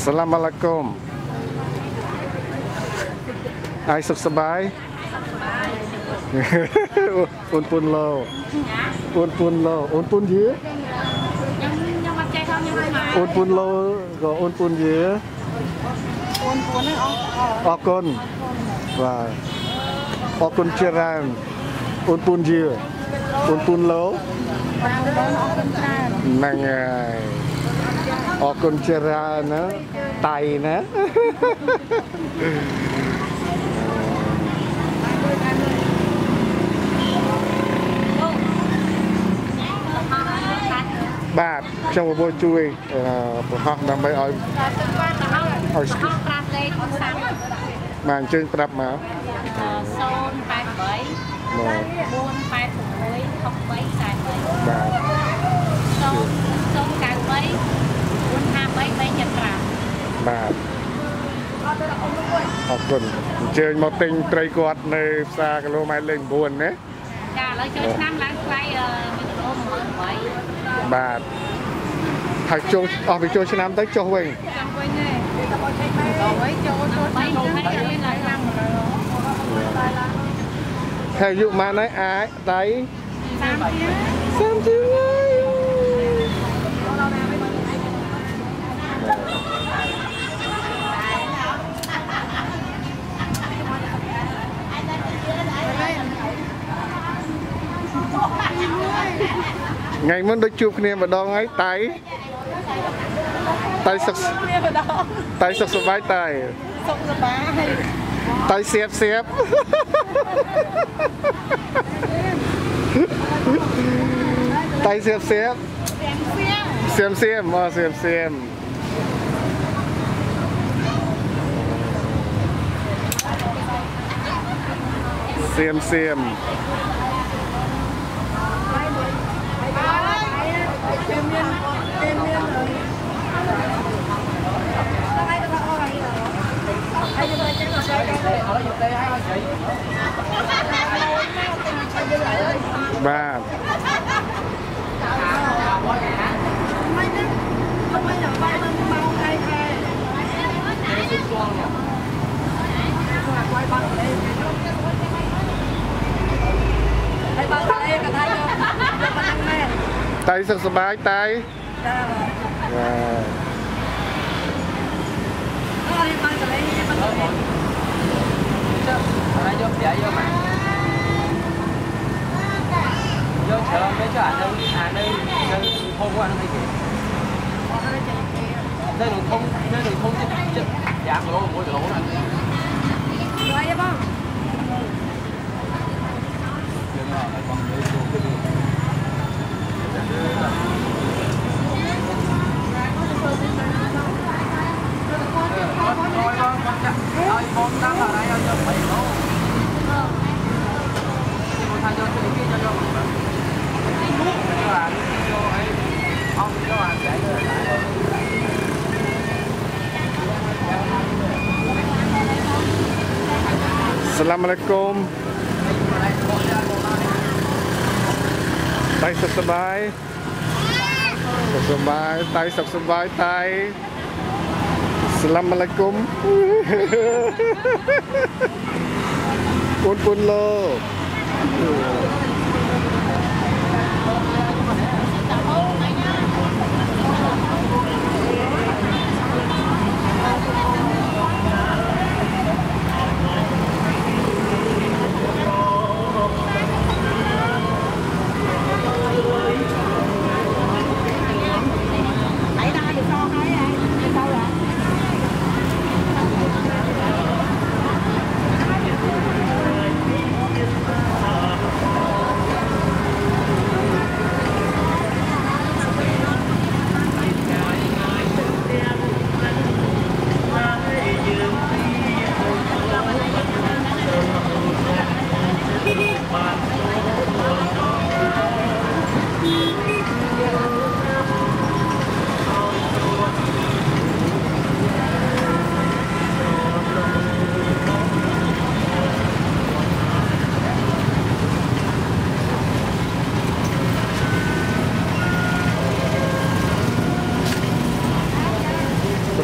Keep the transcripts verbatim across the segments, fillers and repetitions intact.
Assalamualaikum ហើយសុខសប្បាយអូនពុនលោអូនពុនលោអូនពុនយឺខ្ញុំខ្ញុំអត់ចេះផងខ្ញុំឲ្យមកអូនពុនលោក៏អូនពុនយឺអូនពុនហ្នឹងអរគុណបាទអរគុណច្រើនអូនពុនយឺអូនពុនលោហ្នឹងហើយអរគុណច្រើនណាតៃណាបាទខ្ញុំបបួលជួយបង្ហោះដើម្បីឲ្យឲ្យបាទអញ្ជើញប្រាប់មកศูนย์ แปด แปด បួន แปด หก หก 3 3បាទศูนย์ ศูนย์ เก้า 3 4 5 3 3 7 5បាទអរគុណអញ្ជើញមកទិញត្រីគាត់នៅផ្សារគីឡូម៉ែត្រលេខ៩ណាចាឥឡូវចូលឆ្នាំឡើងថ្លៃមួយគីឡូmột nghìn bảy trămបាទហើយចូលអស់ពីចូលឆ្នាំទៅចុះវិញចុះវិញទេទៅបោះចេញមកទៅវិញចូលចូលចូលហើយមានឡើងឡើងហើយយុម៉ានហើយអាចដៃសាមជាសាមជាថ្ងៃមុនដូចជួបគ្នាម្ដងហើយតៃតៃសុខតៃសុខសប្បាយតៃសុខសប្បាយតៃសៀបសៀបតៃសៀបសៀបសៀមសៀមមកសៀមសៀមសៀមសៀមបាទតៃសុខសប្បាយតៃបាទយកយកមកយកឆ្លងទៅចុះអានៅអានៅនៅធំគាត់ហ្នឹងគេនៅក្នុងធំនៅក្នុងធំចិត្តចិត្តយ៉ាងគីឡូមួយគីឡូហ្នឹងហើយទេបងយើងមកឲ្យបងទៅចូលទៅឲ្យបងតាមអីឲ្យយកបីគីឡូខ្ញុំថាយកទៅគេយកយកមកបាទអានេះយកអីអស់យកអាដែរសាឡាមអាឡៃគុំតៃសុខសប្បាយសុខសប្បាយតៃសុខសប្បាយតៃសាឡាមអាឡៃគុំពុនពុនលោ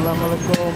Assalamualaikum.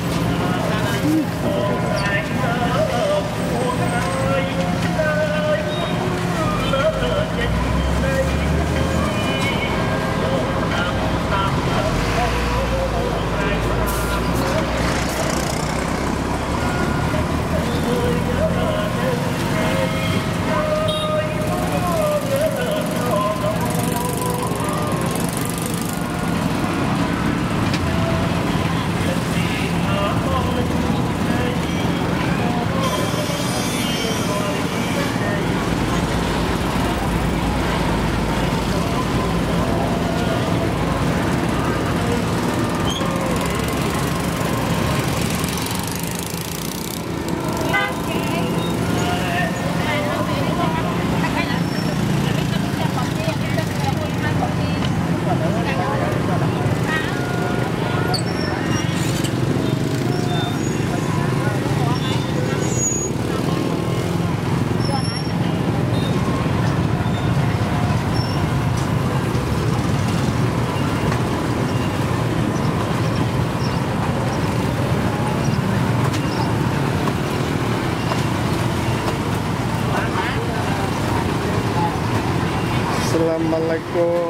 Assalamualaikum.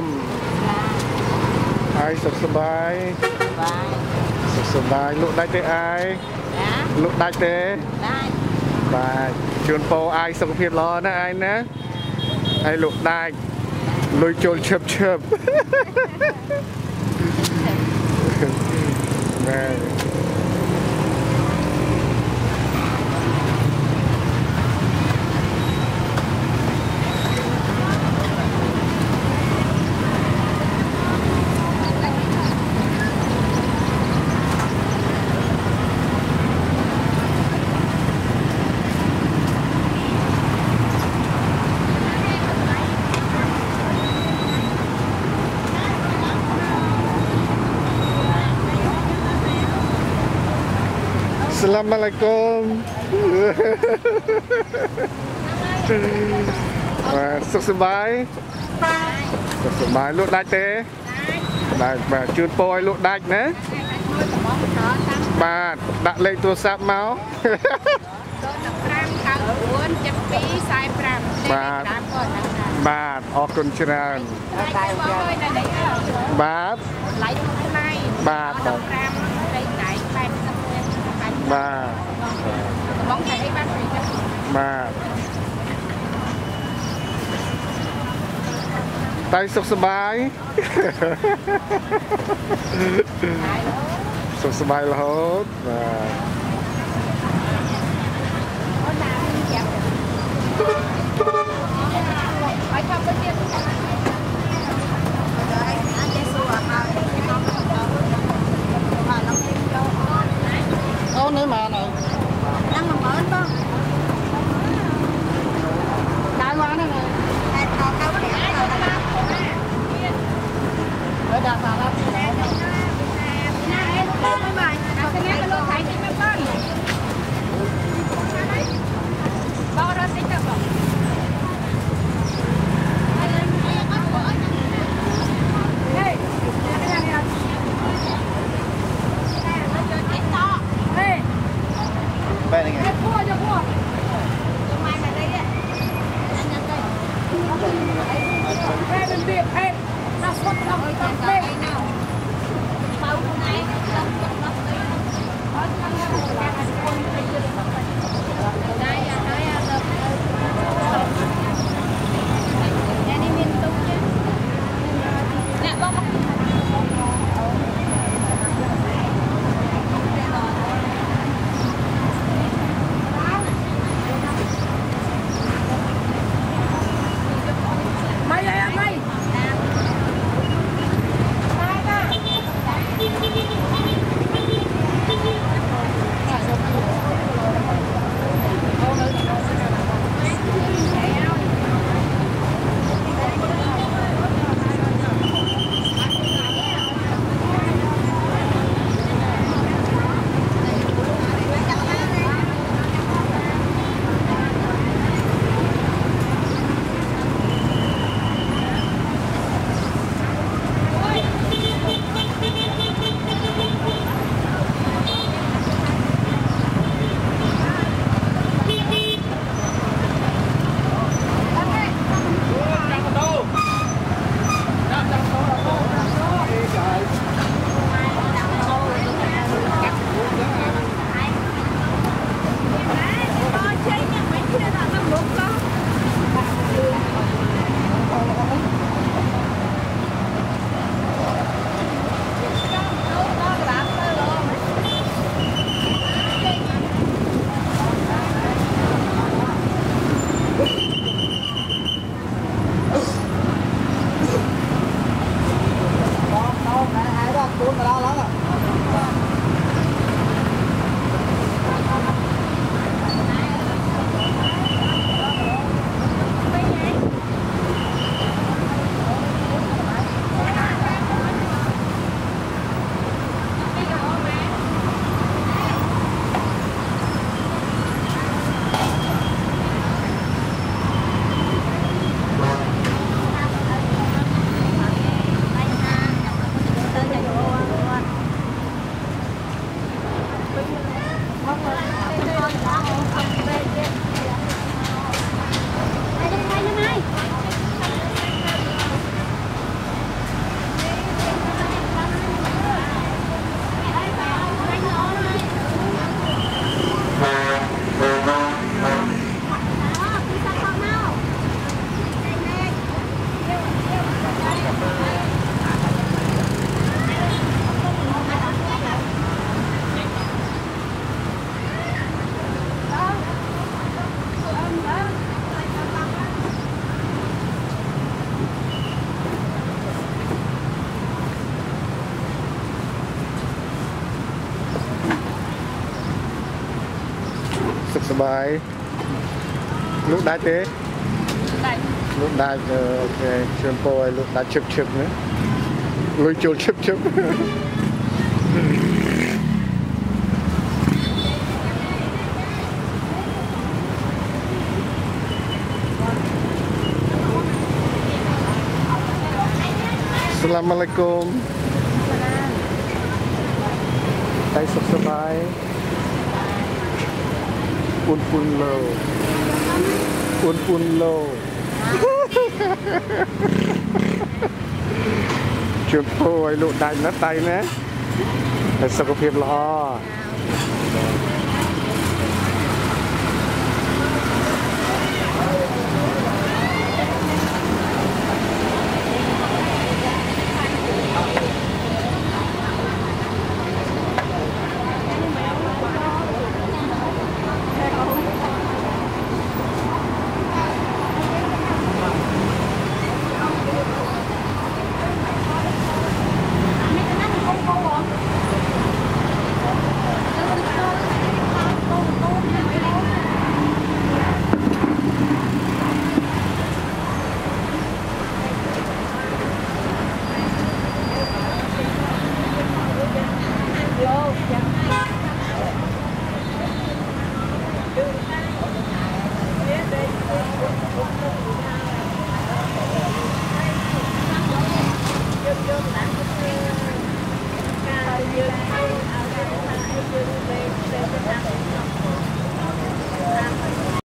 Ai sụp sụp bài. Sụp sụp bài. Lụt đáy tê ai. Lụt đáy tê. Bài. Chuồn po ai sụp phiệt lo nè ai nè. Ai lụt đáy. Lùi chôn chớp chớp. Nè. Assalamualaikum. Sụp sụp bài. Sụp sụp bài lụt đáy tê. Đáy bà chuồn po ai lụt đáy nè. Bà đặt lên tua sạp máu. Bà bà ở con tràn. Bà bà bà bà tay sụp sụp bài. Sụp sụp bài là hốt. Ô nếu mà này đang làm ở đó đại hoa này này cao cao cái này ở đà bà lắm bao ra tính được không? tuôn mà đau lắm ạ.สบายลูกได้เต้ลูกได้โอเคเชิญโปรยลูกได้ชิบชิบนะลุยจูชิบชิบสลามอะลัยกุมได้สุขสบายอุ่นปุ่นโลอุ่นปุ่นโลช่วยโปรยลูกได้นะไตนะให้สุขภาพល្អ